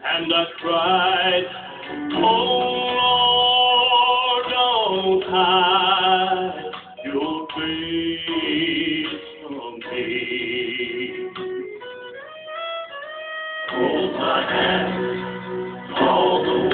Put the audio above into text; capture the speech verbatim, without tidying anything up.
And I cried, oh Lord, don't hide your face from me. Hold my hand all the way.